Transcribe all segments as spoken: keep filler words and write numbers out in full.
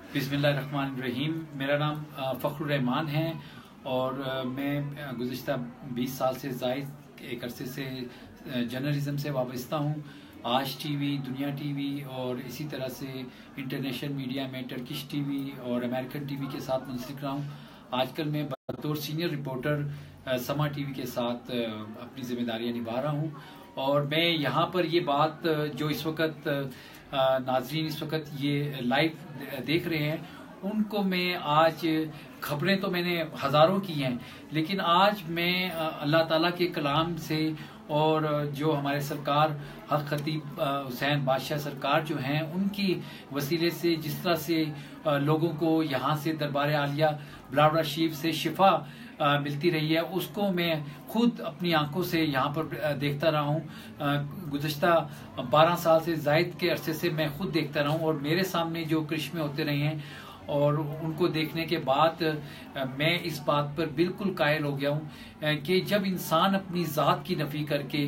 बिस्मिल्लाहिर्रहमानिर्रहीम। मेरा नाम फ़खरुर रहमान है और मैं गुज़िश्ता बीस साल से ज़ायद एक अरसे से जर्नलिज़म से वाबस्ता हूँ। आज टीवी, दुनिया टीवी और इसी तरह से इंटरनेशनल मीडिया में टर्किश टीवी और अमेरिकन टीवी के साथ मुंसलिक रहा हूँ। आजकल मैं बतौर सीनियर रिपोर्टर समा टीवी के साथ अपनी जिम्मेदारियां निभा रहा हूँ और मैं यहाँ पर ये बात जो इस वक्त नाजरीन इस वक्त ये लाइव देख रहे हैं उनको मैं आज खबरें तो मैंने हज़ारों की हैं, लेकिन आज मैं अल्लाह ताला के कलाम से और जो हमारे सरकार हक खतीब हुसैन बादशाह सरकार जो हैं उनकी वसीले से जिस तरह से लोगों को यहाँ से दरबार आलिया ब्लावड़ा शरीफ से शिफा मिलती रही है, उसको मैं खुद अपनी आंखों से यहाँ पर देखता रहा हूँ। गुज़िश्ता बारह साल से जायद के अरसे से मैं खुद देखता रहा हूँ और मेरे सामने जो करिश्मे होते रहे हैं और उनको देखने के बाद मैं इस बात पर बिल्कुल कायल हो गया हूँ कि जब इंसान अपनी ज़ात की नफ़ी करके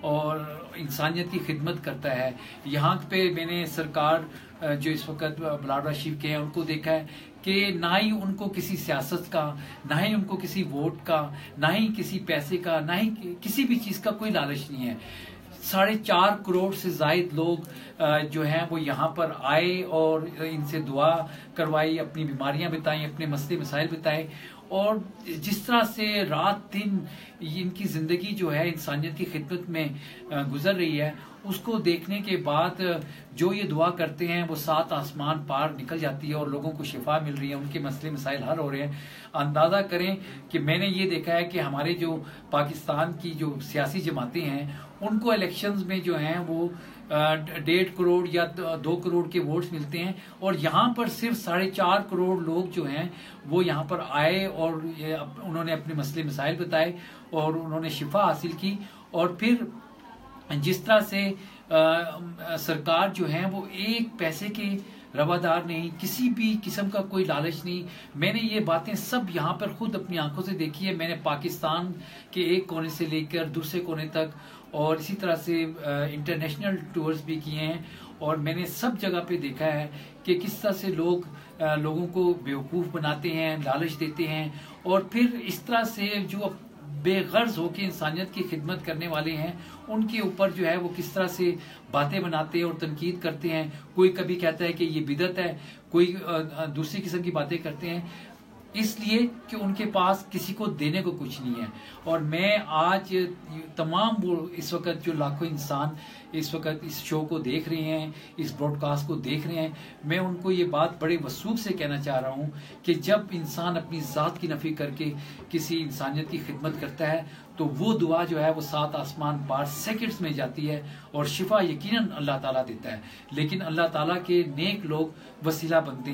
और इंसानियत की खिदमत करता है, यहाँ पे मैंने सरकार जो इस वक्त ब्लावड़ा शरीफ के हैं उनको देखा है कि ना ही उनको किसी सियासत का, ना ही उनको किसी वोट का, ना ही किसी पैसे का, ना ही किसी भी चीज़ का कोई लालच नहीं है। साढ़े चार करोड़ से जायद लोग जो हैं वो यहाँ पर आए और इनसे दुआ करवाई, अपनी बीमारियां बताई, अपने मसले मसाइल बताए और जिस तरह से रात दिन इनकी ज़िंदगी जो है इंसानियत की खिदमत में गुजर रही है, उसको देखने के बाद जो ये दुआ करते हैं वो सात आसमान पार निकल जाती है और लोगों को शिफा मिल रही है, उनके मसले मसाइल हल हो रहे हैं। अंदाज़ा करें कि मैंने ये देखा है कि हमारे जो पाकिस्तान की जो सियासी जमातें हैं उनको इलेक्शंस में जो हैं वो डेढ़ करोड़ या दो करोड़ के वोट्स मिलते हैं और यहाँ पर सिर्फ साढ़े चार करोड़ लोग जो हैं वो यहाँ पर आए और ये उन्होंने अपने मसले मसाइल बताए और उन्होंने शिफा हासिल की। और फिर जिस तरह से आ, सरकार जो है वो एक पैसे के रवादार नहीं, किसी भी किस्म का कोई लालच नहीं। मैंने ये बातें सब यहाँ पर खुद अपनी आंखों से देखी है। मैंने पाकिस्तान के एक कोने से लेकर दूसरे कोने तक और इसी तरह से इंटरनेशनल टूर्स भी किए हैं और मैंने सब जगह पे देखा है कि किस तरह से लोग आ, लोगों को बेवकूफ़ बनाते हैं, लालच देते हैं और फिर इस तरह से जो बेगर्ज होकर इंसानियत की खिदमत करने वाले हैं उनके ऊपर जो है वो किस तरह से बातें बनाते हैं और तनकीद करते हैं। कोई कभी कहता है कि ये बिदअत है, कोई दूसरी किस्म की बातें करते हैं, इसलिए कि उनके पास किसी को देने को कुछ नहीं है। और मैं आज तमाम वो इस वक्त जो लाखों इंसान इस वक्त इस शो को देख रहे हैं, इस ब्रॉडकास्ट को देख रहे हैं, मैं उनको ये बात बड़े वसूख से कहना चाह रहा हूँ कि जब इंसान अपनी ज़ात की नफ़ी करके किसी इंसानियत की खिदमत करता है तो वो दुआ जो है वो सात आसमान पार सेकंड्स में जाती है और शिफा यकीनन अल्लाह ताला देता है। लेकिन अल्लाह ताला के नेक लोग वसीला बनते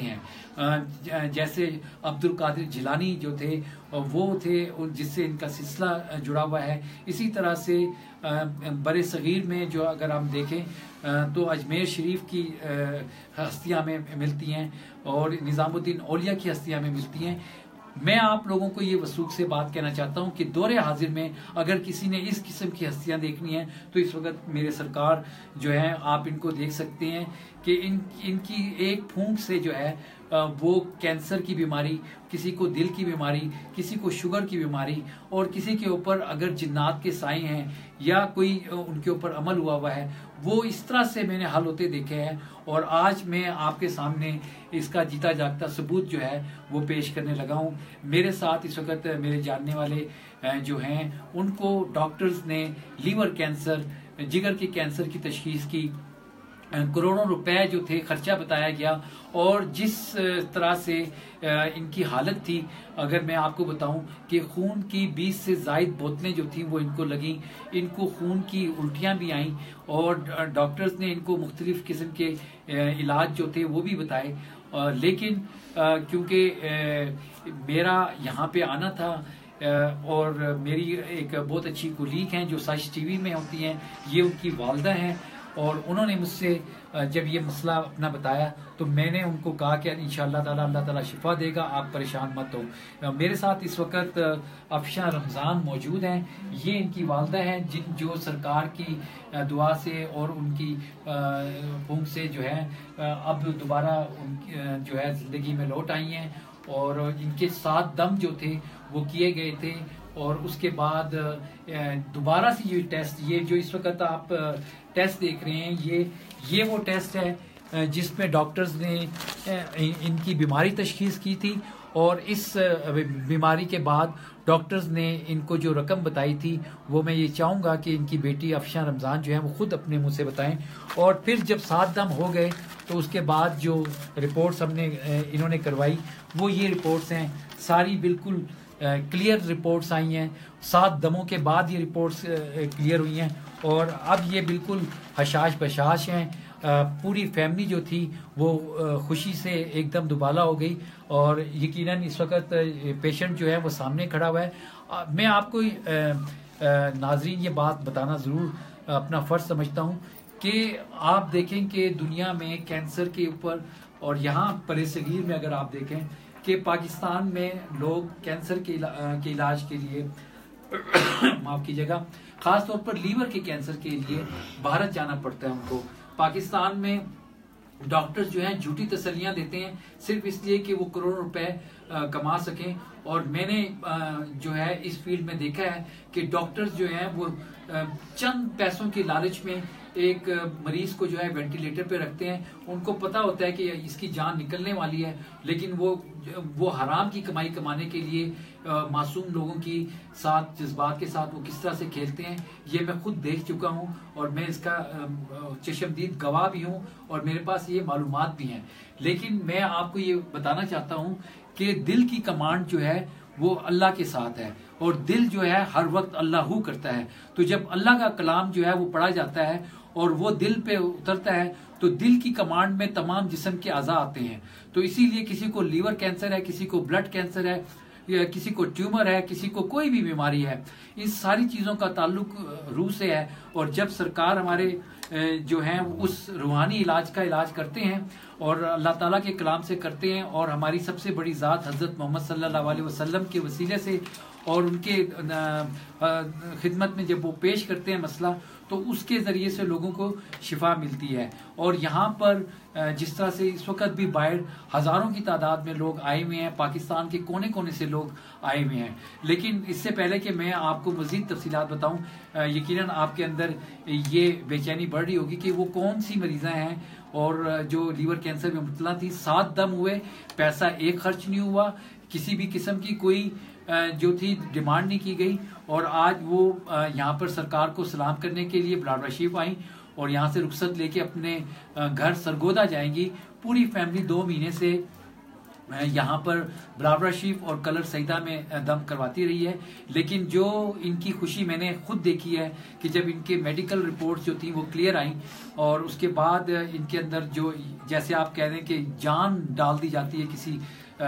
हैं। जैसे अब्दुल कादिर जिलानी जो थे वो थे जिससे इनका सिलसिला जुड़ा हुआ है। इसी तरह से बड़े सगीर में जो अगर हम देखें तो अजमेर शरीफ की हस्तियाँ में मिलती हैं और निज़ामुद्दीन औलिया की हस्तियाँ में मिलती हैं। मैं आप लोगों को ये वसूख से बात कहना चाहता हूँ कि दौरे हाजिर में अगर किसी ने इस किस्म की हस्तियाँ देखनी है तो इस वक्त मेरे सरकार जो है आप इनको देख सकते हैं कि इन इनकी एक फूंक से जो है वो कैंसर की बीमारी, किसी को दिल की बीमारी, किसी को शुगर की बीमारी और किसी के ऊपर अगर जिन्नात के साए हैं या कोई उनके ऊपर अमल हुआ हुआ है, वो इस तरह से मैंने हल होते देखे हैं। और आज मैं आपके सामने इसका जीता जागता सबूत जो है वो पेश करने लगा हूँ। मेरे साथ इस वक्त मेरे जानने वाले जो हैं उनको डॉक्टर्स ने लीवर कैंसर, जिगर के कैंसर की तशखीस की, करोड़ों रुपए जो थे खर्चा बताया गया और जिस तरह से इनकी हालत थी, अगर मैं आपको बताऊं कि खून की बीस से जायद बोतलें जो थी वो इनको लगी, इनको खून की उल्टियां भी आईं और डॉक्टर्स ने इनको मुख्तलिफ किस्म के इलाज जो थे वो भी बताए। लेकिन क्योंकि मेरा यहाँ पे आना था और मेरी एक बहुत अच्छी कुलीग हैं जो सच टीवी में होती हैं, ये उनकी वालदा हैं और उन्होंने मुझसे जब ये मसला अपना बताया तो मैंने उनको कहा कि इंशाअल्लाह ताला अल्लाह ताला शिफा देगा, आप परेशान मत हो। मेरे साथ इस वक्त अफशा रमज़ान मौजूद हैं। ये इनकी वालदा हैं जिन जो सरकार की दुआ से और उनकी फूंक से जो है अब दोबारा जो है ज़िंदगी में लौट आई हैं, और इनके सात दम जो थे वो किए गए थे। और उसके बाद दोबारा से ये टेस्ट, ये जो इस वक्त आप टेस्ट देख रहे हैं, ये ये वो टेस्ट है जिसमें डॉक्टर्स ने इनकी बीमारी तशखीस की थी, और इस बीमारी के बाद डॉक्टर्स ने इनको जो रकम बताई थी वो मैं ये चाहूँगा कि इनकी बेटी अफशा रमज़ान जो है वो खुद अपने मुंह से बताएं। और फिर जब सात दम हो गए तो उसके बाद जो रिपोर्ट्स हमने इन्होंने करवाई वो ये रिपोर्ट्स हैं, सारी बिल्कुल क्लियर रिपोर्ट्स आई हैं। सात दमों के बाद ये रिपोर्ट्स क्लियर हुई हैं, और अब ये बिल्कुल हशाश बशाश हैं। पूरी फैमिली जो थी वो खुशी से एकदम दुबाला हो गई, और यकीनन इस वक्त पेशेंट जो है वो सामने खड़ा हुआ है। मैं आपको नाजरीन ये बात बताना ज़रूर अपना फ़र्ज समझता हूँ कि आप देखें कि दुनिया में कैंसर के ऊपर, और यहाँ परेसगीर में अगर आप देखें कि पाकिस्तान में लोग कैंसर के, इला, के इलाज के लिए माफ कीजिएगा, खास तौर पर लीवर के कैंसर के लिए भारत जाना पड़ता है उनको। पाकिस्तान में डॉक्टर्स जो हैं झूठी तसल्लियां देते हैं सिर्फ इसलिए कि वो करोड़ों रुपए कमा सकें। और मैंने जो है इस फील्ड में देखा है कि डॉक्टर्स जो हैं वो चंद पैसों के लालच में एक मरीज को जो है वेंटिलेटर पे रखते हैं। उनको पता होता है कि इसकी जान निकलने वाली है, लेकिन वो वो हराम की कमाई कमाने के लिए मासूम लोगों की साथ जज्बात के साथ वो किस तरह से खेलते हैं, ये मैं खुद देख चुका हूँ, और मैं इसका चशमदीद गवाह भी हूँ, और मेरे पास ये मालूमात भी हैं। लेकिन मैं आपको ये बताना चाहता हूँ कि दिल की कमांड जो है वो अल्लाह के साथ है, और दिल जो है हर वक्त अल्लाह हू करता है। तो जब अल्लाह का कलाम जो है वो पढ़ा जाता है और वो दिल पे उतरता है तो दिल की कमांड में तमाम जिस्म के अज़ा आते हैं। तो इसीलिए किसी को लीवर कैंसर है, किसी को ब्लड कैंसर है, या किसी को ट्यूमर है, किसी को कोई भी बीमारी है, इन सारी चीज़ों का ताल्लुक रूह से है। और जब सरकार हमारे जो हैं उस रूहानी इलाज का इलाज करते हैं और अल्लाह ताला के कलाम से करते हैं, और हमारी सबसे बड़ी ज़ात हज़रत मोहम्मद सल्लल्लाहु अलैहि वसल्लम के वसीले से और उनके खिदमत में जब वो पेश करते हैं मसला, तो उसके ज़रिए से लोगों को शिफा मिलती है। और यहाँ पर जिस तरह से इस वक्त भी बाहर हज़ारों की तादाद में लोग आए हुए हैं, पाकिस्तान के कोने कोने से लोग आए हुए हैं। लेकिन इससे पहले कि मैं आपको मज़ीद तफसीलात बताऊँ, यकीनन आपके अंदर ये बेचैनी बढ़ रही होगी कि वो कौन सी मरीज़ाँ हैं और जो लीवर कैंसर में मुब्तला थी। सात दम हुए, पैसा एक खर्च नहीं हुआ, किसी भी किस्म की कोई जो थी डिमांड नहीं की गई, और आज वो यहाँ पर सरकार को सलाम करने के लिए ब्लाडा शरीफ आई और यहाँ से रुखसत लेके अपने घर सरगोदा जाएंगी। पूरी फैमिली दो महीने से यहाँ पर ब्लाडा शरीफ और कलर सईदा में दम करवाती रही है। लेकिन जो इनकी खुशी मैंने खुद देखी है कि जब इनके मेडिकल रिपोर्ट्स जो थी वो क्लियर आई, और उसके बाद इनके अंदर जो जैसे आप कह रहे हैं कि जान डाल दी जाती है किसी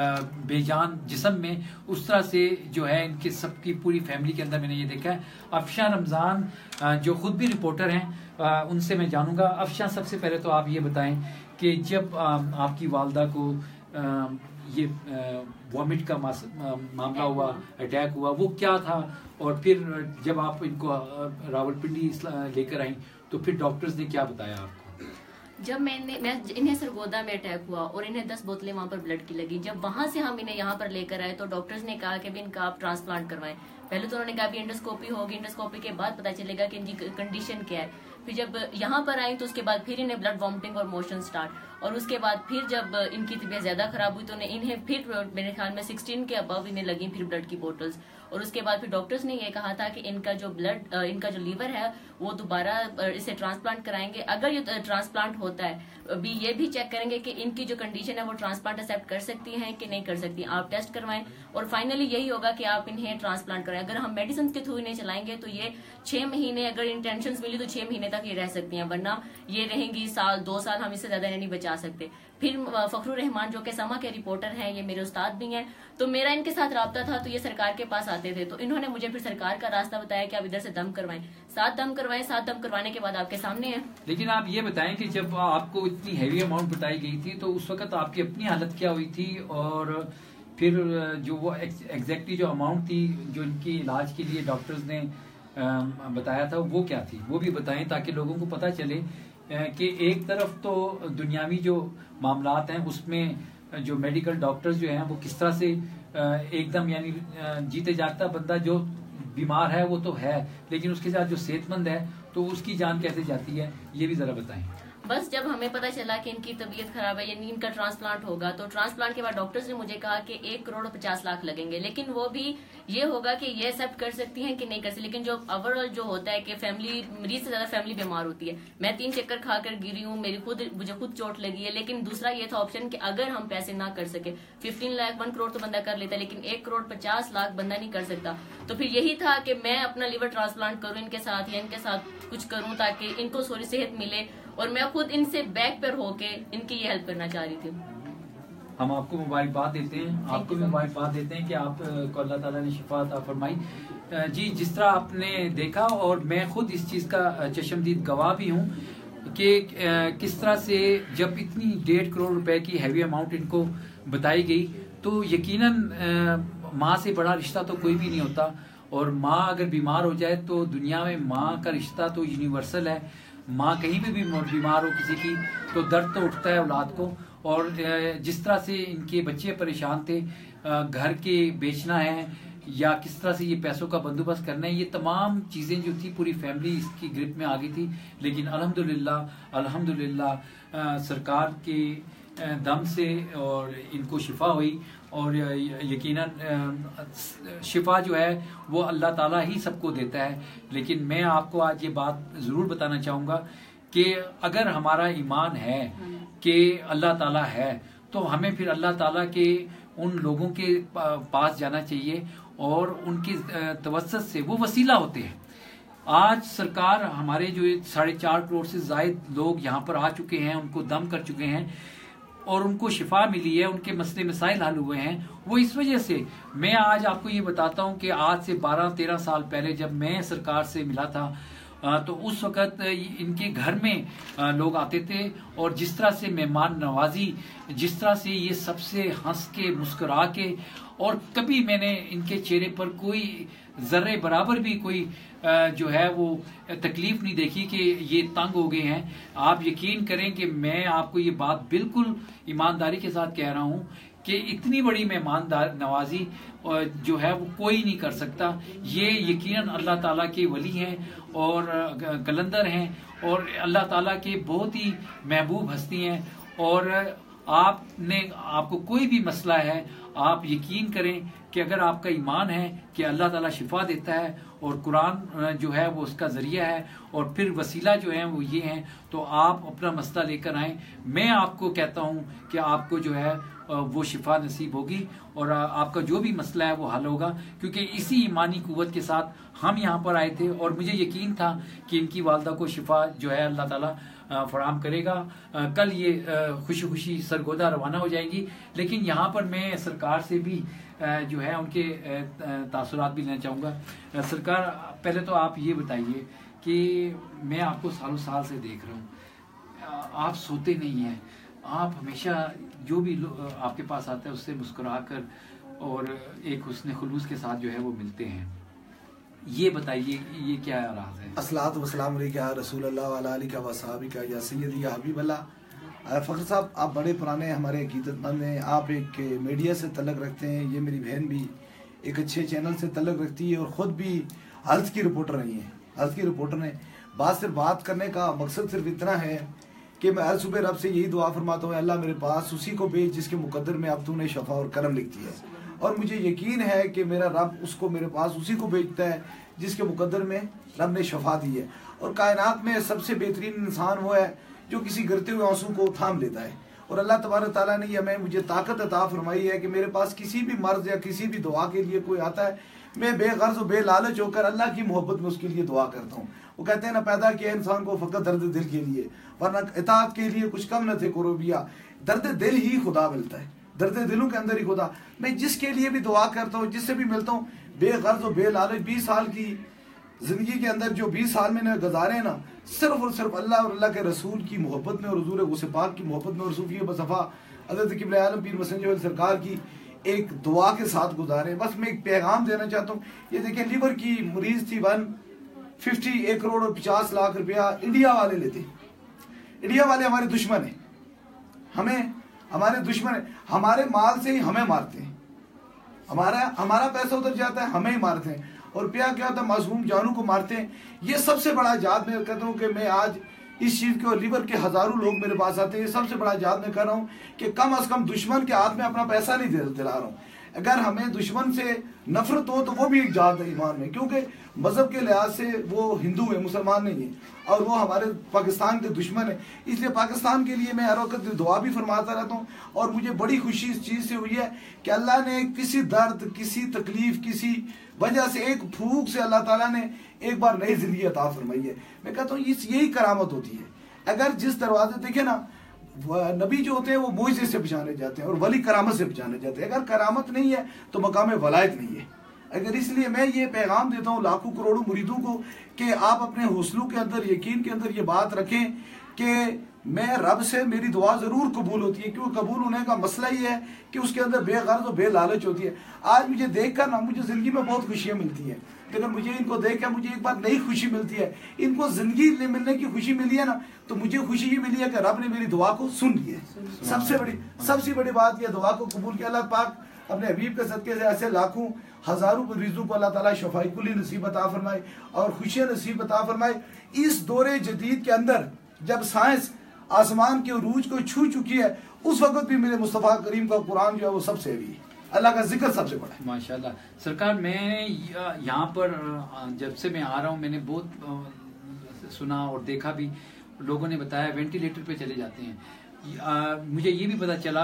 बेजान जिस्म में, उस तरह से जो है इनके सबकी पूरी फैमिली के अंदर मैंने ये देखा है। अफशा रमज़ान जो खुद भी रिपोर्टर हैं, उनसे मैं जानूंगा। अफशा, सबसे पहले तो आप ये बताएं कि जब आपकी वालदा को ये वॉमिट का मामला हुआ, अटैक हुआ, वो क्या था, और फिर जब आप इनको रावलपिंडी लेकर आई तो फिर डॉक्टर्स ने क्या बताया आपको? जब मैंने मैं इन्हें सरगोदा में अटैक हुआ और इन्हें दस बोतलें वहां पर ब्लड की लगी, जब वहां से हम इन्हें यहाँ पर लेकर आए तो डॉक्टर्स ने कहा कि भी इनका आप ट्रांसप्लांट करवाएं। पहले तो उन्होंने कहा भी एंडोस्कोपी होगी, एंडोस्कोपी के बाद पता चलेगा कि इनकी कंडीशन क्या है। फिर जब यहाँ पर आई तो उसके बाद फिर इन्हें ब्लड वॉमिटिंग और मोशन स्टार्ट, और उसके बाद फिर जब इनकी तबीयत ज्यादा खराब हुई तो इन्हें फिर मेरे ख्याल में सिक्सटीन के अबव इन्हें लगी फिर ब्लड की बोटल्स। और उसके बाद फिर डॉक्टर्स ने ये कहा था कि इनका जो ब्लड इनका जो लीवर है वो दोबारा इसे ट्रांसप्लांट कराएंगे। अगर ये ट्रांसप्लांट होता है अभी ये भी चेक करेंगे कि इनकी जो कंडीशन है वो ट्रांसप्लांट एक्सेप्ट कर सकती हैं कि नहीं कर सकती। आप टेस्ट करवाएं और फाइनली यही होगा कि आप इन्हें ट्रांसप्लांट कराएं। अगर हम मेडिसिन के थ्रू इन्हें चलाएंगे तो ये छह महीने, अगर इंटेंशन मिली तो छह महीने तक ये रह सकती हैं, वरना ये रहेंगी साल दो साल, हम इससे ज्यादा नहीं बचा जा सकते। फिर फखरुर रहमान जो कि समा के रिपोर्टर हैं, ये मेरे उस्ताद भी हैं, तो मेरा इनके साथ राब्ता था, तो ये सरकार के पास आते थे, तो इन्होंने मुझे फिर सरकार का रास्ता बताया कि आप इधर से दम करवाएं। सात दम करवाएं, सात दम करवाने के बाद आपके सामने है। लेकिन आप ये बताएं कि जब आपको इतनी हैवी अमाउंट बताई गई थी तो उस वक्त आपकी अपनी हालत क्या हुई थी, और फिर जो वो एग्जैक्टली जो अमाउंट थी जो इनके इलाज के लिए डॉक्टर्स ने बताया था वो क्या थी, वो भी बताएं ताकि लोगों को पता चले कि एक तरफ तो दुनियावी जो मामलात हैं उसमें जो मेडिकल डॉक्टर्स जो हैं वो किस तरह से एकदम यानी जीते जागता बंदा जो बीमार है वो तो है, लेकिन उसके साथ जो सेहतमंद है तो उसकी जान कैसे जाती है, ये भी जरा बताएं। बस जब हमें पता चला कि इनकी तबीयत खराब है यानी इनका ट्रांसप्लांट होगा, तो ट्रांसप्लांट के बाद डॉक्टर्स ने मुझे कहा कि एक करोड़ पचास लाख लगेंगे, लेकिन वो भी ये होगा कि ये एक्सेप्ट कर सकती हैं कि नहीं कर सकती। लेकिन जो ओवरऑल जो होता है कि फैमिली मरीज से ज्यादा फैमिली बीमार होती है। मैं तीन चक्कर खाकर गिरी हूँ, मेरी खुद मुझे खुद चोट लगी है, लेकिन दूसरा ये था ऑप्शन कि अगर हम पैसे ना कर सके, फिफ्टीन लाख वन करोड़ तो बंदा कर लेता है, लेकिन एक करोड़ पचास लाख बंदा नहीं कर सकता। तो फिर यही था कि मैं अपना लीवर ट्रांसप्लांट करूँ इनके साथ, या इनके साथ कुछ करूँ ताकि इनको थोड़ी सेहत मिले, और मैं खुद इनसे बैक पर होके इनकी ये हेल्प करना चाह रही थी। हम आपको मुबारकबाद देते हैं, आपको भी मुबारकबाद देते हैं कि आप को अल्लाह ताला ने शिफा अता फरमाई। जी, जिस तरह आपने देखा, और मैं खुद इस चीज़ का चशमदीद गवाह भी हूँ कि किस तरह से जब इतनी डेढ़ करोड़ रुपए की हैवी अमाउंट इनको बताई गई, तो यकीनन माँ से बड़ा रिश्ता तो कोई भी नहीं होता, और माँ अगर बीमार हो जाए तो दुनिया में माँ का रिश्ता तो यूनिवर्सल है। माँ कहीं भी, भी बीमार हो किसी की तो दर्द तो उठता है औलाद को, और जिस तरह से इनके बच्चे परेशान थे, घर के बेचना है या किस तरह से ये पैसों का बंदोबस्त करना है, ये तमाम चीज़ें जो थी पूरी फैमिली इसकी ग्रिप में आ गई थी। लेकिन अल्हम्दुलिल्लाह अल्हम्दुलिल्लाह सरकार के दम से और इनको शिफा हुई, और यकीनन शिफा जो है वो अल्लाह ताला ही सबको देता है। लेकिन मैं आपको आज ये बात ज़रूर बताना चाहूँगा कि अगर हमारा ईमान है कि अल्लाह ताला है, तो हमें फिर अल्लाह ताला के उन लोगों के पास जाना चाहिए, और उनकी तवस्सुत से वो वसीला होते हैं। आज सरकार हमारे जो साढ़े चार करोड़ से ज़ायद लोग यहाँ पर आ चुके हैं, उनको दम कर चुके हैं और उनको शिफा मिली है, उनके मसले मसाइल हल हुए हैं, वो इस वजह से। मैं आज आपको ये बताता हूँ कि आज से बारह तेरह साल पहले जब मैं सरकार से मिला था, तो उस वक़्त इनके घर में लोग आते थे, और जिस तरह से मेहमान नवाजी, जिस तरह से ये सबसे हंस के मुस्कुरा के, और कभी मैंने इनके चेहरे पर कोई जर्रे बराबर भी कोई जो है वो तकलीफ नहीं देखी कि ये तंग हो गए हैं। आप यकीन करें कि मैं आपको ये बात बिल्कुल ईमानदारी के साथ कह रहा हूँ कि इतनी बड़ी मेहमानदार नवाजी जो है वो कोई नहीं कर सकता। ये यकीनन अल्लाह ताला के वली हैं और कलंदर हैं, और अल्लाह ताला के बहुत ही महबूब हस्ती हैं। और आपने आपको कोई भी मसला है, आप यकीन करें कि अगर आपका ईमान है कि अल्लाह ताला शिफा देता है, और कुरान जो है वो उसका जरिया है, और फिर वसीला जो है वो ये हैं, तो आप अपना मसला लेकर आएं। मैं आपको कहता हूं कि आपको जो है वो शिफा नसीब होगी, और आपका जो भी मसला है वो हल होगा, क्योंकि इसी ईमानी कुव्वत के साथ हम यहाँ पर आए थे, और मुझे यकीन था कि इनकी वालदा को शिफा जो है अल्लाह ताला फराम करेगा। कल ये खुशी खुशी सरगोदा रवाना हो जाएंगी। लेकिन यहाँ पर मैं सरकार से भी जो है उनके तासुरात भी लेना चाहूँगा। सरकार, पहले तो आप ये बताइए कि मैं आपको सालों साल से देख रहा हूँ, आप सोते नहीं हैं, आप हमेशा जो भी आपके पास आता है उससे मुस्कुरा कर और एक हुस्न खुलूस के साथ जो है वो मिलते हैं। ये बताइए, ये क्या राज है? अस्सलात वस्सलाम अलैका रसूल अल्लाह वाला अली का वसाबी का या सैयदी या हबीब अल्लाह। फ़ख्र साहब, आप बड़े पुराने हमारे अकीदतमंद हैं, आप एक मीडिया से तल्लुक़ रखते हैं, ये मेरी बहन भी एक अच्छे चैनल से तल्लुक़ रखती है, और ख़ुद भी हल्स की रिपोर्टर रही हैं। हल्स की रिपोर्टर ने बात सिर्फ बात करने का मकसद सिर्फ इतना है कि मैं हर सुबह रब से यही दुआ फरमाता हूँ, अल्लाह मेरे पास उसी को भेज जिसके मुकद्दर में अब तूने शफा और करम लिख दिया है, और मुझे यकीन है कि मेरा रब उसको मेरे पास उसी को भेजता है जिसके मुकद्दर में रब ने शफा दी है। और कायनात में सबसे बेहतरीन इंसान वो है जो किसी गिरते हुए आंसू को थाम लेता है। और अल्लाह तबारक ताला ने हमें मुझे ताकत अता फरमाई है कि मेरे पास किसी भी मर्ज या किसी भी दुआ के लिए कोई आता है, मैं बेगर्ज और बेलालच होकर अल्लाह की मोहब्बत में उसके लिए दुआ करता हूँ। वो कहते हैं ना, पैदा किया इंसान को फकत दर्द दिल के लिए, वरना इताअत के लिए कुछ कम न थे कुर्बिया। दर्द दिल ही खुदा मिलता है, दर्द दिलों के अंदर ही खुदा। मैं जिसके लिए भी दुआ करता हूँ, जिससे भी मिलता हूँ, बेगर्ज और बेलालच, बीस साल की जिंदगी के अंदर जो बीस साल मैंने गुजारे ना, सिर्फ और सिर्फ अल्लाह और अल्लाह के रसूल की मोहब्बत में और हुजूर गौसे पाक की मोहब्बत में और सूफी बसफ़ा हज़रत क़िबला आलम पीर मसंजर सरकार की एक दुआ के साथ गुजारे। बस मैं एक पैगाम देना चाहता हूँ। ये देखिए, लीवर की मरीज थी, वन फिफ्टी एक करोड़ और पचास लाख रुपया इंडिया वाले लेते। इंडिया वाले हमारे दुश्मन है, हमें हमारे दुश्मन है, हमारे माल से ही हमें मारते हैं, हमारा हमारा पैसा उधर जाता है, हमें ही मारते हैं। और रुपया क्या होता है, मासूम जानों को मारते हैं। ये सबसे बड़ा जात मैं कहता हूँ कि मैं आज इस चीज़ के, और लीवर के हजारों लोग मेरे पास आते हैं, ये सबसे बड़ा जात मैं कर रहा हूँ कि कम अज कम दुश्मन के हाथ में अपना पैसा नहीं दिला रहा हूँ। अगर हमें दुश्मन से नफरत हो तो वो भी एक जात है ईमान में, क्योंकि मजहब के लिहाज से वो हिंदू है, मुसलमान नहीं है, और वो हमारे पाकिस्तान के दुश्मन है। इसलिए पाकिस्तान के लिए मैं हर वक्त दुआ भी फरमाता रहता हूँ। और मुझे बड़ी खुशी इस चीज़ से हुई है कि अल्लाह ने किसी दर्द, किसी तकलीफ, किसी वजह से, एक फूक से अल्लाह ताला ने एक बार नई जिंदगी अता फरमाई है। मैं कहता हूँ इस यही करामत होती है। अगर जिस दरवाजे देखे ना, नबी जो होते हैं वो मोइज़े से पहचाने जाते हैं और वली करामत से पहचाने जाते हैं। अगर करामत नहीं है तो मकाम वलायत नहीं है। अगर इसलिए मैं ये पैगाम देता हूँ लाखों करोड़ों मुरीदों को कि आप अपने हौसलों के अंदर, यकीन के अंदर ये बात रखें कि मैं रब से, मेरी दुआ जरूर कबूल होती है। क्योंकि कबूल होने का मसला ही है कि उसके अंदर बेगर्ज और बेलालच होती है। आज मुझे देख कर ना, मुझे जिंदगी में बहुत खुशियाँ मिलती हैं, लेकिन मुझे इनको देख कर मुझे एक बार नई खुशी मिलती है। इनको जिंदगी मिलने की खुशी मिली है ना, तो मुझे खुशी ये मिली है कि रब ने मेरी दुआ को सुन लिया है। सबसे बड़ी सबसे बड़ी बात यह, दुआ को कबूल किया। अल्लाह पाक अपने हबीब के सदके से ऐसे लाखों हजारों मरीजों को अल्लाह ताला शफाई कुली नसीब अता फरमाए और खुशियाँ नसीब अता फरमाए। इस दौरे जदीद के अंदर जब साइंस आसमान के उरूज को छू चुकी है, उस वक्त भी मेरे मुस्तफ़ा करीम का कुरान जो है वो सबसे भी है, अल्लाह का जिक्र सबसे बड़ा है। माशाल्लाह। सरकार, मैं यहाँ पर जब से मैं आ रहा हूँ, मैंने बहुत सुना और देखा भी, लोगों ने बताया वेंटिलेटर पे चले जाते हैं। आ, मुझे ये भी पता चला,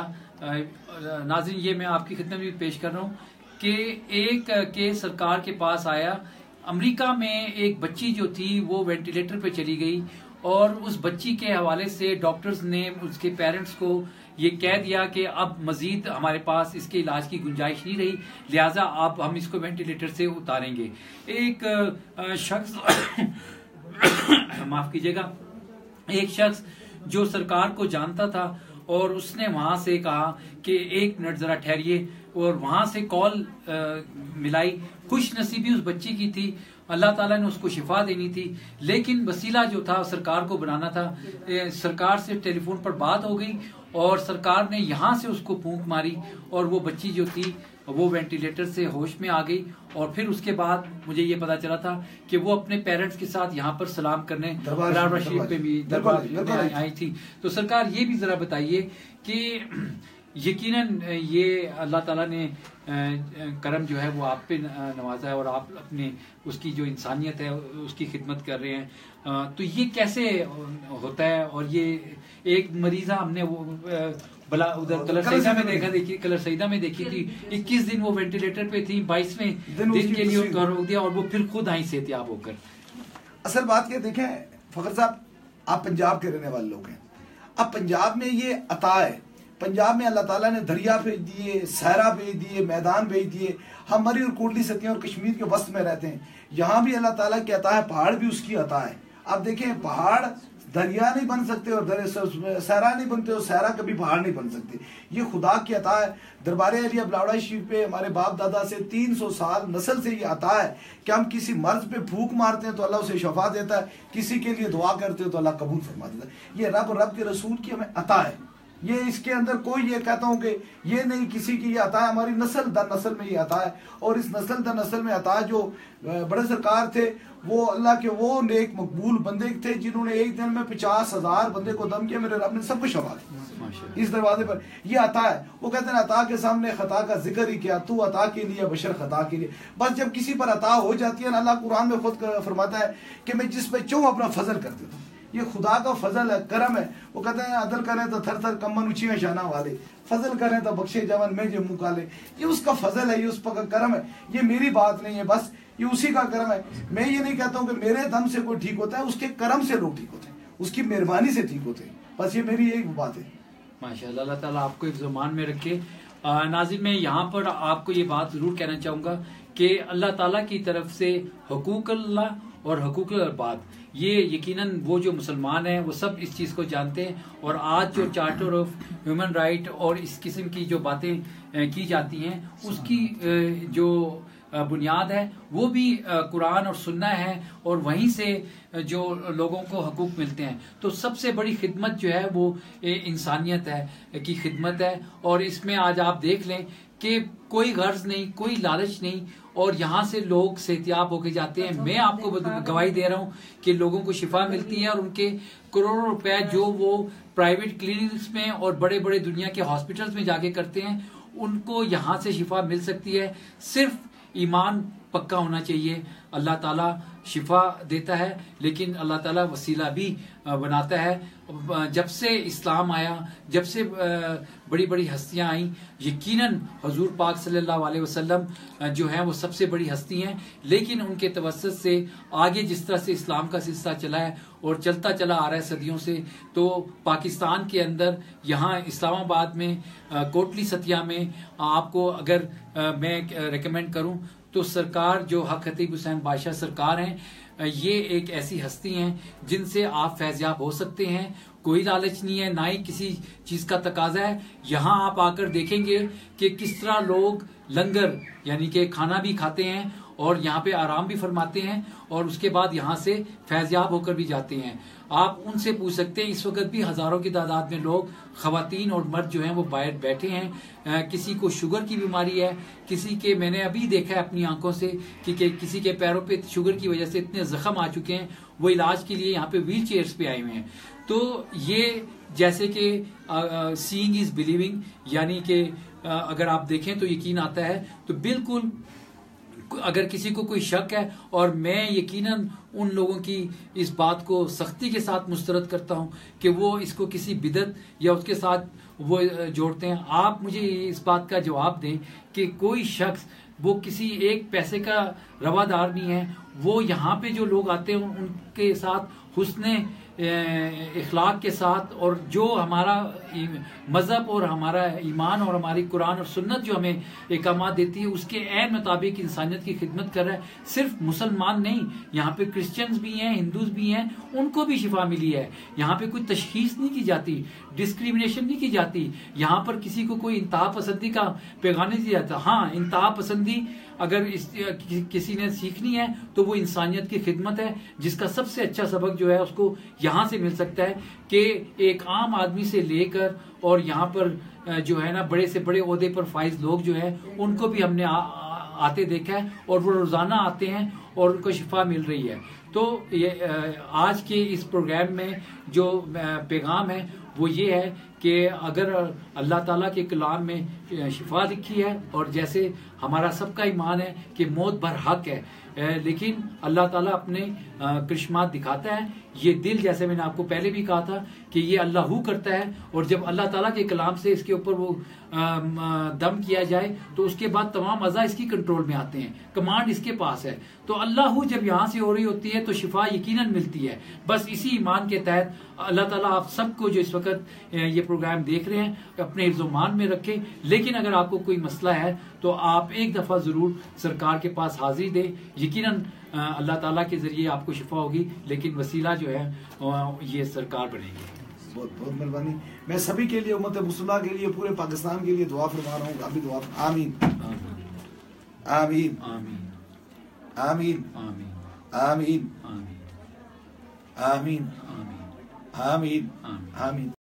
नाज़रीन ये मैं आपकी खिदमत में पेश कर रहा हूँ कि एक केस सरकार के पास आया। अमेरिका में एक बच्ची जो थी वो वेंटिलेटर पे चली गई और उस बच्ची के हवाले से डॉक्टर्स ने उसके पेरेंट्स को ये कह दिया कि अब मजीद हमारे पास इसके इलाज की गुंजाइश नहीं रही, लिहाजा अब हम इसको वेंटिलेटर से उतारेंगे। एक शख्स माफ कीजिएगा, एक शख्स जो सरकार को जानता था और उसने वहां से कहा कि एक मिनट जरा ठहरिए, और वहां से कॉल मिलाई। खुश नसीबी उस बच्ची की थी, अल्लाह ताला ने उसको शिफा देनी थी, लेकिन वसीला जो था सरकार को बनाना था। ए, सरकार से टेलीफोन पर बात हो गई और सरकार ने यहाँ से उसको फूंक मारी और वो बच्ची जो थी वो वेंटिलेटर से होश में आ गई। और फिर उसके बाद मुझे ये पता चला था कि वो अपने पेरेंट्स के साथ यहाँ पर सलाम करने दरबार शरीफ पे भी दरबार आई थी। तो सरकार ये भी जरा बताइए कि यकीनन ये अल्लाह ताला ने करम जो है वो आप पे नवाजा है और आप अपने उसकी जो इंसानियत है उसकी खिदमत कर रहे हैं, तो ये कैसे होता है? और ये एक मरीजा हमने वो भला उधर कलर सईदा में देखा देखी कलर सईदा में देखी थी, इक्कीस दिन वो वेंटिलेटर पे थी, बाईसवें दिन के लिए उनको रोक दिया और वो फिर खुद आई सेहतियाब होकर। असल बात ये देखें फखर साहब, आप पंजाब के रहने वाले लोग हैं। अब पंजाब में ये अता है, पंजाब में अल्लाह ताला ने दरिया भेज दिए, सहरा भेज दिए, मैदान भेज दिए। हम मरी और कोटली सतियां और कश्मीर के वस्त में रहते हैं, यहाँ भी अल्लाह ताला की अता है, पहाड़ भी उसकी अता है। अब देखें, पहाड़ दरिया नहीं बन सकते और सहरा नहीं बनते और सहरा कभी पहाड़ नहीं बन सकते, ये खुदा की अता है। दरबार अली अबलावड़ा शरीफ पे हमारे बाप दादा से तीन सौ साल नस्ल से ये आता है कि हम किसी मर्ज पे फूक मारते हैं तो अल्लाह उसे शफा देता है, किसी के लिए दुआ करते हैं तो अल्लाह कबूल फरमा देता है। ये रब रब के रसूल की हमें अता है। ये इसके अंदर कोई ये कहता हूँ कि ये नहीं किसी की ये अता है, हमारी नस्ल दर नस्ल में ये अता है। और इस नस्ल दर नस्ल में अता जो बड़े सरकार थे वो अल्लाह के वो नेक मकबूल बंदे थे जिन्होंने एक दिन में पचास हजार बंदे को दम किया, मेरे रब ने सबको शफा दी इस दरवाजे पर। ये अता है। वो कहते हैं अता के सामने खता का जिक्र ही किया, तू अता के लिए बशर खता के लिए। बस जब किसी पर अता हो जाती है ना, अल्लाह कुरान में खुद फरमाता है कि मैं जिस पे चाहूँ अपना फजल कर देता हूँ। ये खुदा का फजल है, करम है। वो कहते हैं अदल करें तो थर थर कम्मन ऊंची में शाना वाले, फजल करें तो बख्शे जवन में जो मुँह काले। ये उसका फजल है, ये उस पर करम है, ये मेरी बात नहीं है, बस ये उसी का करम है। मैं ये नहीं कहता हूँ कि मेरे दम से कोई ठीक होता है, उसके करम से लोग ठीक होते हैं, उसकी मेहरबानी से ठीक होते हैं। बस ये मेरी एक बात है। माशाअल्लाह, अल्लाह ताला आपको एक ज़ुबान में रखे। नाज़रीन, मैं यहाँ पर आपको ये बात ज़रूर कहना चाहूँगा कि अल्लाह ताला की तरफ से हुकूक अल्लाह और हुकूक अल-इबाद, ये यकीनन वो जो मुसलमान हैं वो सब इस चीज़ को जानते हैं। और आज जो चार्टर ऑफ ह्यूमन राइट और इस किस्म की जो बातें की जाती हैं उसकी जो बुनियाद है वो भी कुरान और सुन्ना है, और वहीं से जो लोगों को हकूक मिलते हैं। तो सबसे बड़ी खिदमत जो है वो इंसानियत है की खिदमत है। और इसमें आज आप देख लें कि कोई गर्ज नहीं, कोई लालच नहीं, और यहाँ से लोग सेहतियाब होके जाते हैं। मैं आपको गवाही दे रहा हूँ कि लोगों को शिफा मिलती है, और उनके करोड़ों रुपए जो वो प्राइवेट क्लिनिक्स में और बड़े बड़े दुनिया के हॉस्पिटल्स में जाके करते हैं, उनको यहाँ से शिफा मिल सकती है। सिर्फ ईमान पक्का होना चाहिए। अल्लाह ताला शिफा देता है, लेकिन अल्लाह ताला वसीला भी बनाता है। जब से इस्लाम आया, जब से बड़ी बड़ी हस्तियां आई, यकीनन हुजूर पाक सल्लल्लाहु अलैहि वसल्लम जो हैं वो सबसे बड़ी हस्ती हैं, लेकिन उनके तवस्सुत से आगे जिस तरह से इस्लाम का सिलसिला चला है और चलता चला आ रहा है सदियों से, तो पाकिस्तान के अंदर यहाँ इस्लामाबाद में कोटली सतिया में आपको अगर मैं रिकमेंड करूँ तो सरकार जो हक खतीब हुसैन बादशाह सरकार हैं, ये एक ऐसी हस्ती हैं जिनसे आप फैज़याब हो सकते हैं। कोई लालच नहीं है, ना ही किसी चीज का तकाजा है। यहाँ आप आकर देखेंगे कि किस तरह लोग लंगर यानी कि खाना भी खाते हैं और यहाँ पे आराम भी फरमाते हैं, और उसके बाद यहाँ से फैज़याब होकर भी जाते हैं। आप उनसे पूछ सकते हैं, इस वक्त भी हजारों की तादाद में लोग, खवातीन और मर्द जो हैं वो बाहर बैठे हैं। आ, किसी को शुगर की बीमारी है, किसी के, मैंने अभी देखा है अपनी आंखों से कि, कि किसी के पैरों पे शुगर की वजह से इतने जख्म आ चुके हैं, वो इलाज के लिए यहाँ पे व्हील चेयर्स पे आए हुए हैं। तो ये जैसे कि सीइंग इज बिलीविंग, यानी कि अगर आप देखें तो यकीन आता है। तो बिल्कुल अगर किसी को कोई शक है, और मैं यकीनन उन लोगों की इस बात को सख्ती के साथ मुस्तरद करता हूं कि वो इसको किसी बिदत या उसके साथ वो जोड़ते हैं, आप मुझे इस बात का जवाब दें कि कोई शख्स वो किसी एक पैसे का रवादार नहीं है। वो यहाँ पे जो लोग आते हैं उनके साथ हुस्ने इखलाक के साथ, और जो हमारा मजहब और हमारा ईमान और हमारी कुरान और सुन्नत जो हमें एहकाम देती है उसके ऐन मुताबिक इंसानियत की खिदमत कर रहा है। सिर्फ मुसलमान नहीं, यहाँ पे क्रिश्चियंस भी हैं, हिंदूज भी हैं, उनको भी शिफा मिली है। यहाँ पे कोई तशखीस नहीं की जाती, डिस्क्रिमिनेशन नहीं की जाती, यहाँ पर किसी को कोई इंतहा पसंदी का पैगाम नहीं दिया जाता। हाँ, इंतहा पसंदी अगर इस, कि, किसी ने सीखनी है तो वो इंसानियत की खिदमत है, जिसका सबसे अच्छा सबक जो है उसको यहाँ से मिल सकता है कि एक आम आदमी से लेकर और यहाँ पर जो है ना बड़े से बड़े ओहदे पर फाइज लोग जो है उनको भी हमने आ, आ, आते देखा है, और वो रोजाना आते हैं और उनको शिफा मिल रही है। तो ये आज के इस प्रोग्राम में जो पैगाम है वो ये है कि अगर अल्लाह ताला के कलाम में शिफा लिखी है, और जैसे हमारा सबका ईमान है कि मौत भर हक है, लेकिन अल्लाह ताला अपने करिश्मात दिखाता है। ये दिल, जैसे मैंने आपको पहले भी कहा था कि ये अल्लाह हू करता है, और जब अल्लाह ताला के कलाम से इसके ऊपर वो दम किया जाए तो उसके बाद तमाम अज़ा इसकी कंट्रोल में आते हैं, कमांड इसके पास है। तो अल्लाह हू जब यहाँ से हो रही होती है तो शिफा यकीनन मिलती है। बस इसी ईमान के तहत अल्लाह ताला आप सबको जो इस वक्त ये प्रोग्राम देख रहे हैं अपने हिफ्ज़-ओ-मान में रखें। लेकिन अगर आपको कोई मसला है तो आप एक दफ़ा ज़रूर सरकार के पास हाजिरी दें, यकीनन अल्लाह ताला के ज़रिए आपको शिफा होगी, लेकिन वसीला जो है ये सरकार बनेगी। बहुत बहुत मेहरबानी। मैं सभी के लिए, उम्मत मुस्लिमा के लिए, पूरे पाकिस्तान के लिए दुआ फरमा रहा हूँ। अभी दुआ, आमीन आमीन आमीन आमीन आमीन आमीन आमीन आमीन आमीन आमीन आमीन। आमीन।